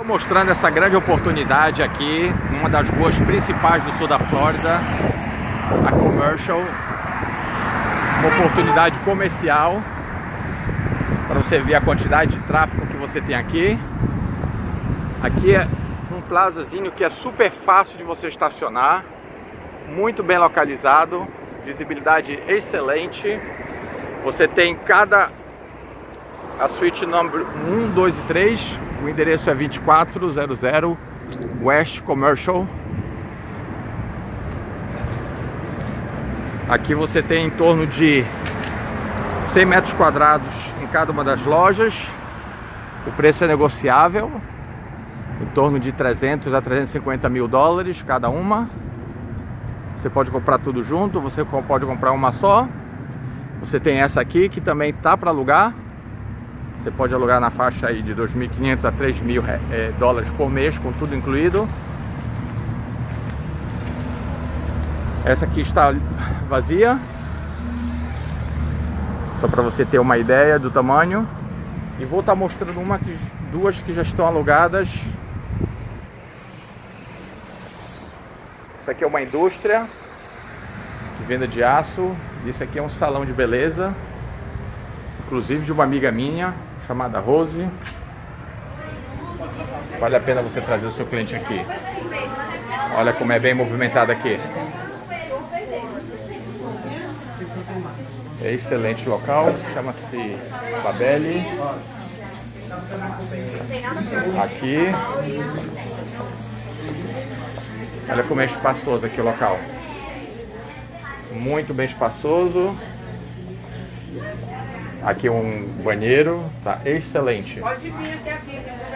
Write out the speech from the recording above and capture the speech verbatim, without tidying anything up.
Mostrando essa grande oportunidade aqui, uma das ruas principais do sul da Flórida, a Commercial, uma oportunidade comercial para você ver a quantidade de tráfego que você tem aqui. Aqui é um plazazinho que é super fácil de você estacionar, muito bem localizado, visibilidade excelente. Você tem cada a suíte número um, dois e três. O endereço é vinte e quatro zero zero West Commercial. Aqui você tem em torno de cem metros quadrados em cada uma das lojas. O preço é negociável, em torno de trezentos a trezentos e cinquenta mil dólares cada uma. Você pode comprar tudo junto, você pode comprar uma só. Você tem essa aqui que também tá para alugar. Você pode alugar na faixa aí de dois mil e quinhentos a três mil é, dólares por mês, com tudo incluído. Essa aqui está vazia, só para você ter uma ideia do tamanho. E vou estar mostrando uma, duas que já estão alugadas. Essa aqui é uma indústria que venda de aço. Isso aqui é um salão de beleza, inclusive de uma amiga minha chamada Rose. Vale a pena você trazer o seu cliente aqui. Olha como é bem movimentado aqui. É excelente local, chama-se Babelli. Aqui. Olha como é espaçoso aqui o local. Muito bem espaçoso. Aqui um banheiro, tá excelente. Pode vir aqui, aqui.